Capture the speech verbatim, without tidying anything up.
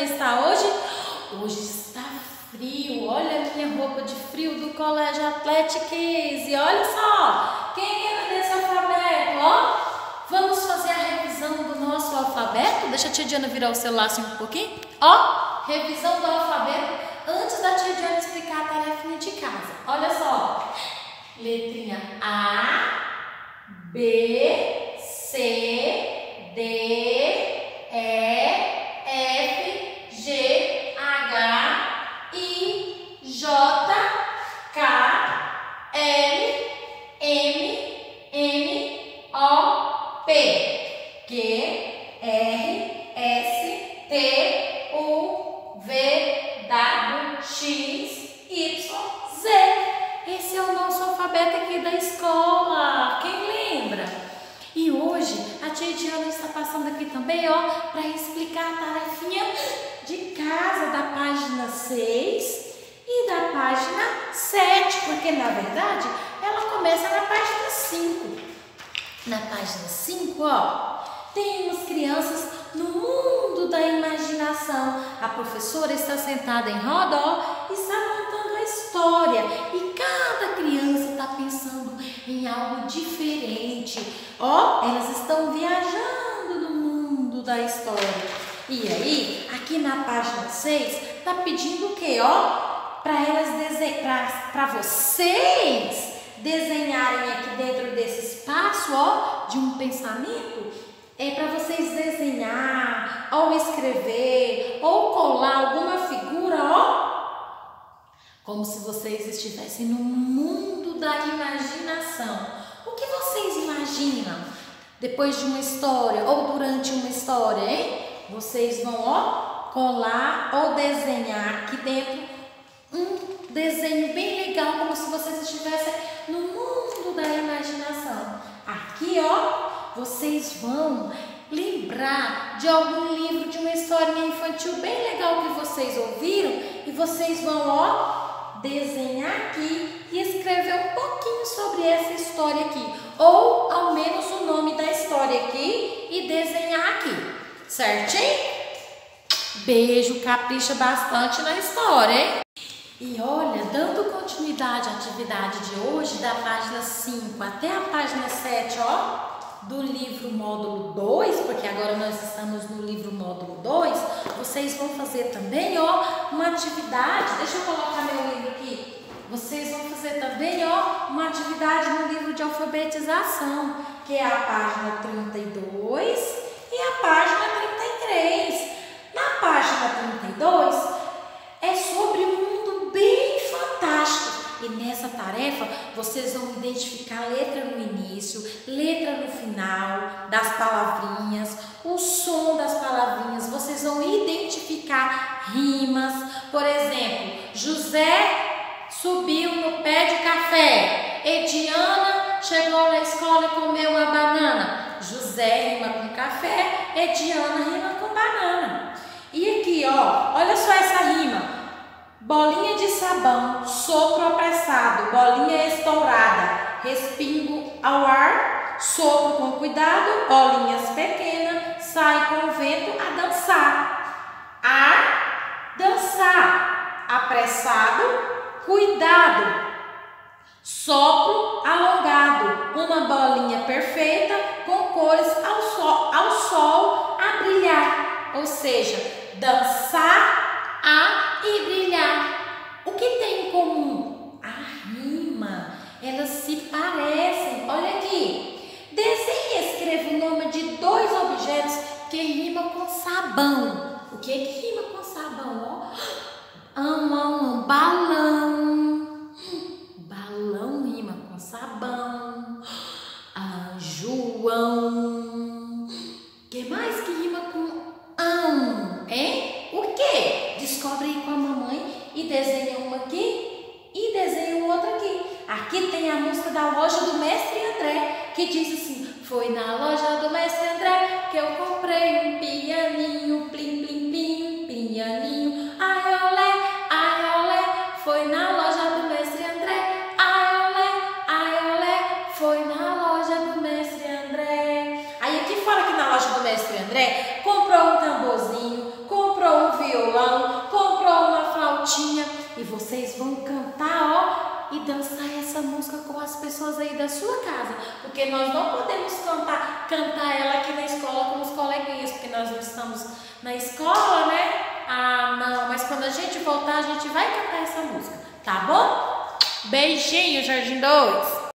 está hoje? Hoje está frio. Olha a minha roupa de frio do Colégio Atlético. E olha só, quem lembra desse alfabeto? Ó, vamos fazer a revisão do nosso alfabeto. Deixa a tia Diana virar o celular assim um pouquinho. Ó, revisão do alfabeto antes da tia Diana explicar a tarefinha de casa. Olha só, letrinha A, B, C, D, E, F, G, H, I, J, K, L, M, N, O, P, Q, R, S, T, U, V, W, X, Y, Z. Esse é o nosso alfabeto aqui da escola. Quem lembra? E hoje a tia Diana está passando aqui também, ó, para explicar a tarefinha de casa da página seis e da página sete, porque na verdade ela começa na página cinco. Na página cinco, ó, temos crianças no mundo da imaginação. A professora está sentada em roda, ó, e está contando a história. E cada criança está pensando em algo diferente. Ó, elas estão viajando no mundo da história. E aí, aqui na página seis, está pedindo o quê, ó? Para elas desenhar, para vocês desenharem aqui dentro desse espaço, ó, de um pensamento. É para vocês desenhar, ou escrever, ou colar alguma figura, ó, como se vocês estivessem no mundo da imaginação. O que vocês imaginam depois de uma história ou durante uma história, hein? Vocês vão, ó, colar ou desenhar aqui dentro um desenho bem legal, como se vocês estivessem no mundo da imaginação. Aqui, ó, vocês vão lembrar de algum livro, de uma historinha infantil bem legal que vocês ouviram e vocês vão, ó, desenhar aqui e escrever um pouquinho sobre essa história aqui, ou ao menos o nome da história aqui e desenhar aqui, certinho? Beijo, capricha bastante na história, hein? E olha, dando continuidade à atividade de hoje, da página cinco até a página sete, ó, do livro módulo dois, porque agora nós estamos no livro módulo dois, vocês vão fazer também, ó, uma atividade. Deixa eu colocar meu livro aqui. Vocês vão fazer também, ó, uma atividade no livro de alfabetização, que é a página trinta e dois e a página trinta e três. Na página trinta e dois é sobre um mundo bem fantástico. E nessa tarefa, vocês vão identificar letra no início, letra no final das palavrinhas, o som das palavrinhas. Vocês vão identificar rimas. Por exemplo, José subiu no pé de café. Ediana chegou na escola e comeu uma banana. José rima com café, Ediana rima com banana. E aqui, ó, olha só essa rima. Bolinha de sabão, sopro apressado, bolinha estourada, respingo ao ar, sopro com cuidado, bolinhas pequenas, sai com o vento a dançar. Ar, dançar, apressado, cuidado, sopro alongado, uma bolinha perfeita com cores ao sol, ao sol a brilhar, ou seja, dançar a e brilhar. O que tem em comum? A rima. Elas se parecem. Olha aqui. Desenhe e escreva o nome de dois objetos que rimam com sabão. O que é que rima com sabão? Ó. Um, um, um, balão. Balão rima com sabão. Ah, João. O que mais que rima com ão? Hein? O que? Descobre aí com a mamãe e desenha uma aqui e desenha outra aqui. Aqui tem a música da loja do Mestre André, que diz assim: foi na loja do Mestre André que eu comprei um pianinho, plim, plim, plim, pianinho, ai olé, ai olé, foi na loja do Mestre André, ai olé, ai olé, foi na loja do Mestre André. Aí aqui fora, aqui na loja do Mestre André, comprou um tamborzinho, comprou um violão, violão, comprou uma flautinha e vocês vão cantar, ó, e dançar essa música com as pessoas aí da sua casa, porque nós não podemos cantar, cantar ela aqui na escola com os coleguinhas, porque nós não estamos na escola, né? Ah, não, mas quando a gente voltar, a gente vai cantar essa música, tá bom? Beijinho, Jardim dois!